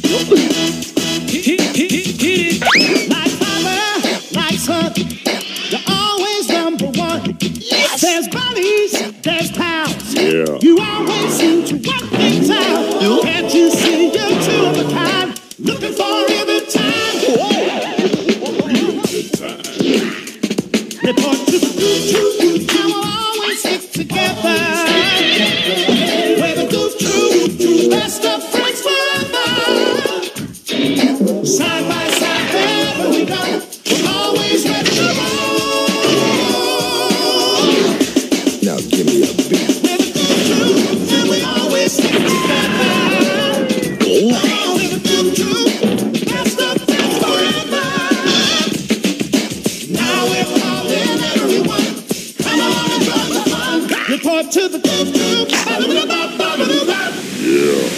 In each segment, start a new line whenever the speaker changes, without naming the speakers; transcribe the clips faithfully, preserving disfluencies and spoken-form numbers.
Hit it, hit it, hit it. Like fire, like sun. You're always number one. Yes. There's buddies, there's pals.
Yeah.
You always seem to work things out. You can't you see you're two of a kind? Looking for every time. Report to the goof troop. How we'll always stick together. Where the goof troop, best of friends forever. Side by side, wherever we go, we're always ready to roll.
Now give me a beat.
We're the goof troop, and we always stick together. Oh, we're the goof troop, best of friends forever. Now we're calling everyone. Come on and join the fun. Report to the goof troop.
Yeah.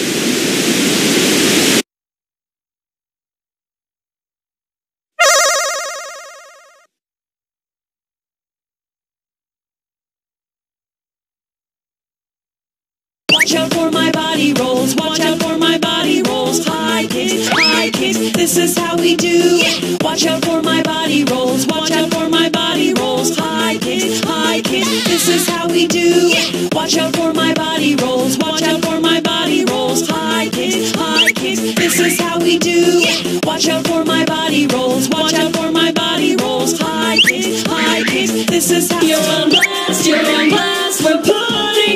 Watch out for my body rolls, watch out for my body rolls. High kicks, high kicks, this is how we do. Watch out for my body rolls, watch out for my body rolls. High kicks, high kicks, this is how we do. Watch out for my body rolls, watch out for my body rolls. High kicks, high kicks, this is how we do. Watch out for my body rolls, watch out for my body rolls. High kicks, high kicks, this is how you're on blast, you're on blast, we're partying.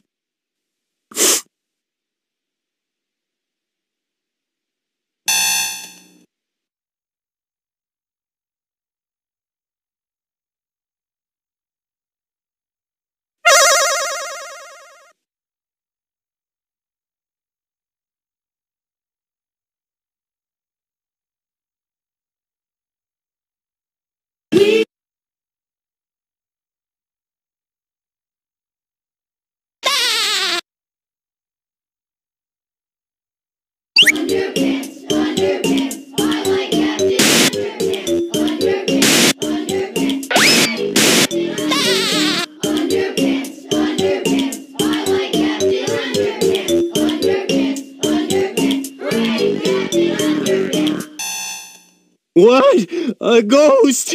Underpants, underpants, I like Captain Underpants, underpants, underpants, underpants, underpants, I like Captain Underpants, underpants, underpants, hooray, Captain Underpants.
What? A ghost?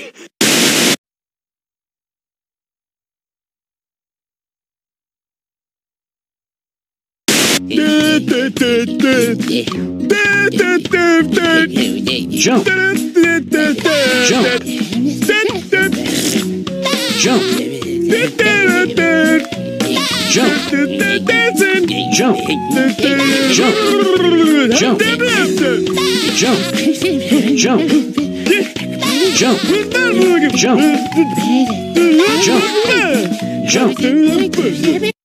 Jump. Jump. Jump. Jump. Jump. Jump. Jump. Jump. Jump. Jump. Jump. Jump. Jump.